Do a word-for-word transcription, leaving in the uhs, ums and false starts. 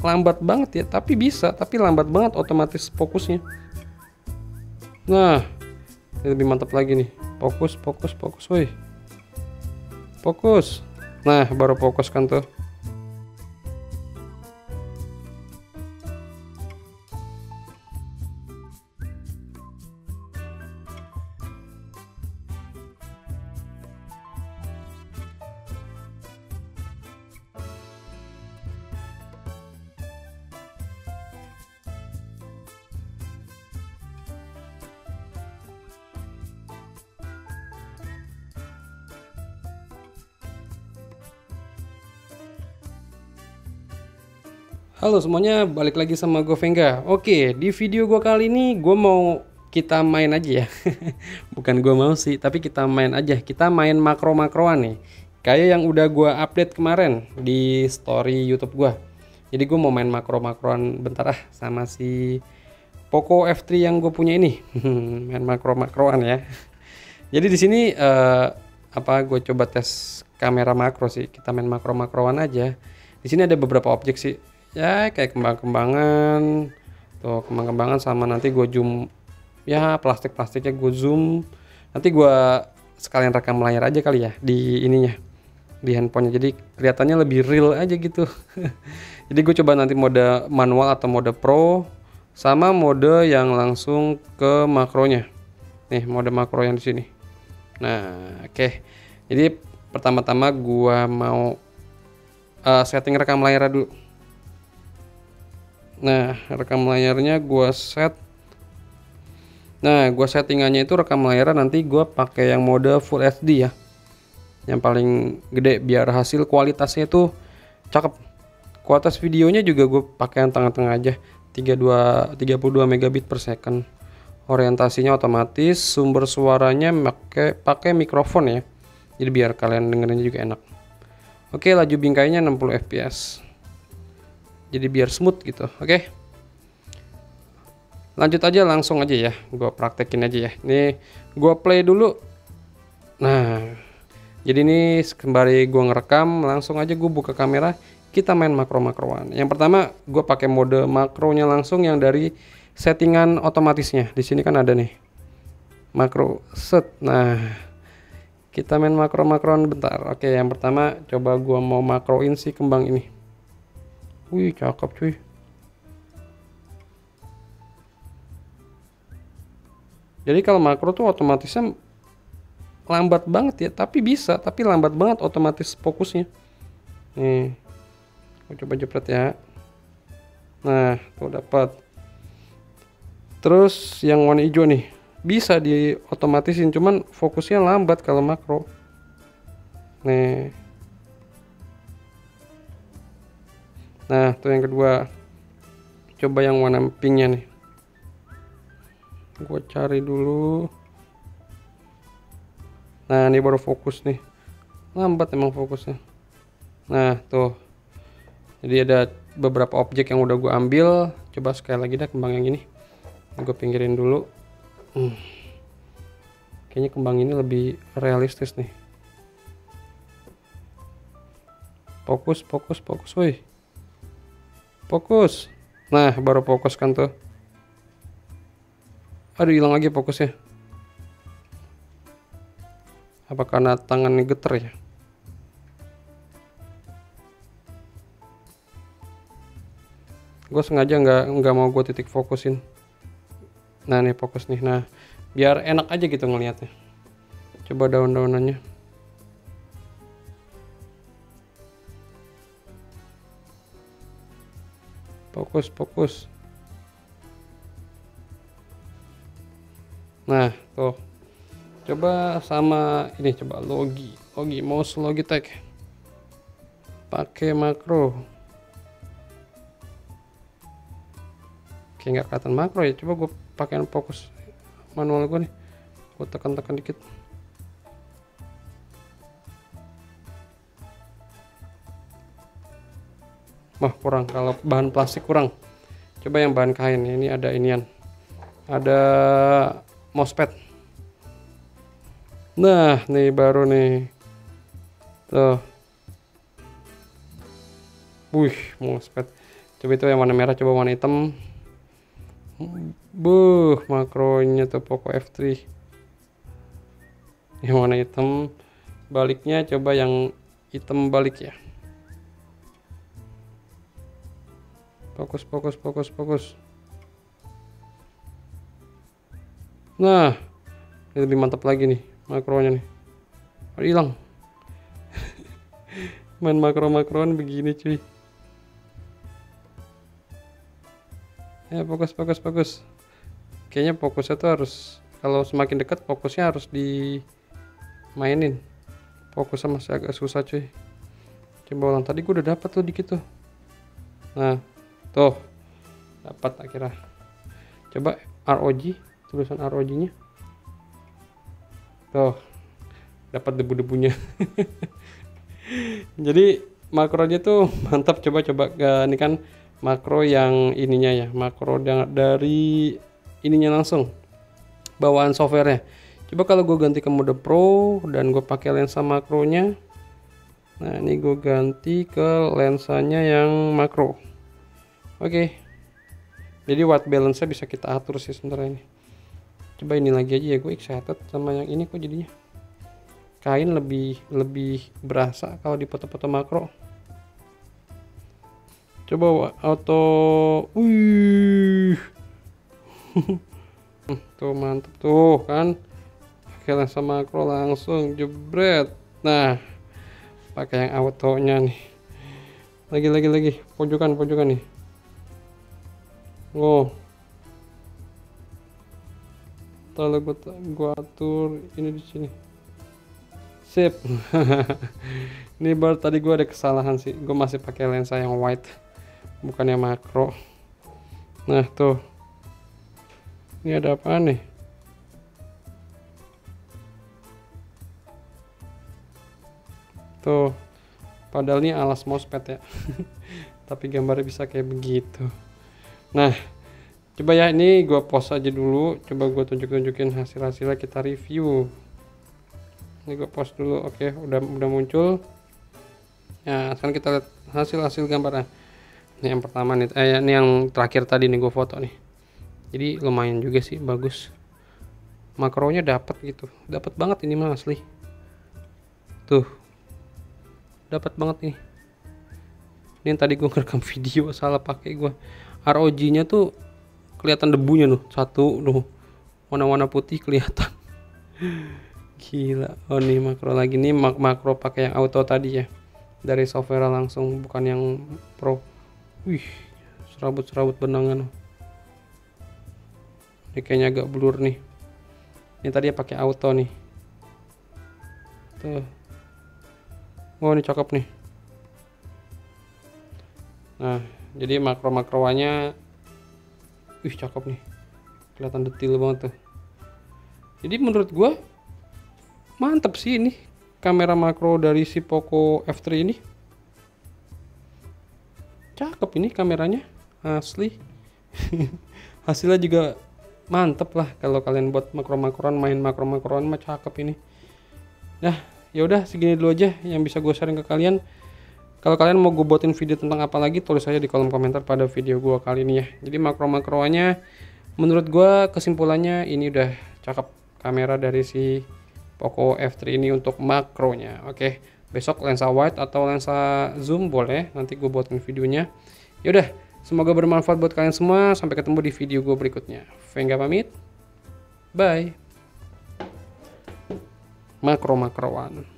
lambat banget ya, tapi bisa, tapi lambat banget otomatis fokusnya. Nah, ini lebih mantap lagi nih. Fokus, fokus, fokus, woi. Fokus. Nah, baru fokus kan tuh. Halo semuanya, balik lagi sama gue Venga. Oke, di video gue kali ini gue mau kita main aja ya. Bukan gue mau sih, tapi kita main aja. Kita main makro-makroan nih. Kayak yang udah gue update kemarin di story YouTube gue. Jadi gue mau main makro-makroan bentar ah sama si Poco F tiga yang gue punya ini. Main makro-makroan ya. Jadi di sini uh, apa gue coba tes kamera makro sih. Kita main makro-makroan aja. Di sini ada beberapa objek sih. Ya kayak kembang-kembangan tuh, kembang-kembangan sama nanti gue zoom ya, plastik-plastiknya gue zoom, nanti gue sekalian rekam layar aja kali ya di ininya, di handphonenya, jadi kelihatannya lebih real aja gitu. Jadi gue coba nanti mode manual atau mode pro sama mode yang langsung ke makronya nih, mode makro yang di sini. Nah oke, okay. Jadi pertama-tama gue mau uh, setting rekam layar dulu. Nah, rekam layarnya gua set. Nah, gua settingannya itu rekam layar nanti gua pakai yang mode Full H D ya. Yang paling gede biar hasil kualitasnya itu cakep. Kualitas videonya juga gue pakai yang tengah-tengah aja, tiga puluh dua megabit per second. Orientasinya otomatis, sumber suaranya pakai pakai mikrofon ya. Jadi biar kalian dengerinnya juga enak. Oke, laju bingkainya enam puluh F P S. Jadi biar smooth gitu. Oke, lanjut aja, langsung aja ya, gue praktekin aja ya. Ini gue play dulu. Nah, jadi ini sembari gue ngerekam, langsung aja gue buka kamera, kita main makro-makroan. Yang pertama gue pakai mode makronya langsung yang dari settingan otomatisnya. Di sini kan ada nih makro set. Nah, kita main makro-makroan bentar. Oke, yang pertama coba gue mau makroin si kembang ini. Wih, cakep cuy. Jadi kalau makro tuh otomatisnya lambat banget ya, tapi bisa, tapi lambat banget otomatis fokusnya. Nih, aku coba jepret ya. Nah, tuh dapat. Terus yang warna hijau nih, bisa di otomatisin, cuman fokusnya lambat kalau makro. Nih. Nah, tuh yang kedua. Coba yang warna pinknya nih. Gue cari dulu. Nah, ini baru fokus nih. Lambat emang fokusnya. Nah, tuh. Jadi ada beberapa objek yang udah gue ambil. Coba sekali lagi dah kembang yang ini. Gue pinggirin dulu. Hmm. Kayaknya kembang ini lebih realistis nih. Fokus, fokus, fokus, woi. Fokus. Nah, baru fokus kan tuh. Aduh, hilang lagi fokusnya. Apa karena tangannya geter ya? Gue sengaja nggak nggak mau gue titik fokusin. Nah, nih fokus nih. Nah, biar enak aja gitu ngelihatnya. Coba daun-daunannya. Fokus, fokus. Nah, tuh. Coba sama ini, coba Logi. Logi, mouse Logitech. Pakai makro. Oke, nggak kelihatan makro ya. Coba gue pakai fokus manual gue nih. Gue tekan-tekan dikit. Wah, kurang, kalau bahan plastik kurang. Coba yang bahan kain. Ini ada inian, ada mousepad. Nah, nih baru nih tuh. Wih, mousepad. Coba itu yang warna merah, coba warna hitam. Buh, makronya tuh Poco F tiga. Yang warna hitam. Baliknya coba yang hitam balik ya. Fokus, fokus, fokus, fokus. Nah, ini lebih mantap lagi nih makronya nih. Oh, hilang. Main makro-makroan begini cuy. Ya fokus, fokus, fokus. Kayaknya fokusnya tuh harus, kalau semakin dekat fokusnya harus dimainin. Fokusnya masih agak susah cuy. Coba ulang, tadi gue udah dapat tuh dikit tuh. Nah, tuh dapat akhirnya. Coba R O G, tulisan R O G-nya. Tuh, dapat debu-debunya. Jadi makronya tuh mantap. Coba-coba, ini kan makro yang ininya ya, makro dari ininya langsung bawaan softwarenya. Coba kalau gue ganti ke mode pro dan gue pakai lensa makronya. Nah ini gue ganti ke lensanya yang makro. Oke, jadi white balance nya bisa kita atur sih sebenarnya ini. Coba ini lagi aja ya, gue excited sama yang ini kok jadinya. Kain lebih lebih berasa kalau di foto-foto makro. Coba auto, wih, tuh mantep tuh kan, pakai lensa makro langsung jebret. Nah, pakai yang autonya nih, lagi lagi lagi, pojokan pojokan nih. Oh, kalau gua gua atur ini di sini. Sip. Ini baru tadi gue ada kesalahan sih, gue masih pakai lensa yang wide bukannya makro. Nah tuh, ini ada apa nih? Tuh, padahal ini alas mousepad ya. Tapi gambarnya bisa kayak begitu. Nah coba ya, ini gue pause aja dulu, coba gue tunjuk-tunjukin hasil-hasilnya, kita review. Ini gue post dulu. Oke, udah udah muncul. Nah sekarang kita lihat hasil-hasil gambarnya. Ini yang pertama nih, eh ini yang terakhir tadi nih gue foto nih. Jadi lumayan juga sih, bagus. Makronya dapat gitu, dapat banget ini mah asli. Tuh, dapat banget nih. Ini yang tadi gue ngerekam video salah pakai gue. R O G-nya tuh kelihatan debunya tuh, satu tuh warna-warna putih kelihatan. Gila. Oh nih makro lagi nih, mak makro pakai yang auto tadi ya, dari software langsung, bukan yang pro. Wih, serabut-serabut benangan. Ini kayaknya agak blur nih. Ini tadi ya pakai auto nih. Tuh. Oh ini cakep nih. Nah jadi makro-makroannya, wih cakep nih, kelihatan detail banget tuh. Jadi menurut gua mantep sih ini kamera makro dari si Poco F tiga ini. Cakep ini kameranya asli. Hasilnya juga mantep lah kalau kalian buat makro-makroan, main makro-makroan mah cakep ini. Nah ya udah segini dulu aja yang bisa gue sharing ke kalian. Kalau kalian mau gue buatin video tentang apa lagi, tulis aja di kolom komentar pada video gue kali ini ya. Jadi makro-makroannya menurut gue kesimpulannya ini udah cakep kamera dari si Poco F tiga ini untuk makronya. Oke, besok lensa wide atau lensa zoom boleh, nanti gue buatin videonya. Yaudah, semoga bermanfaat buat kalian semua. Sampai ketemu di video gue berikutnya. Vengga pamit, bye. Makro-makroan.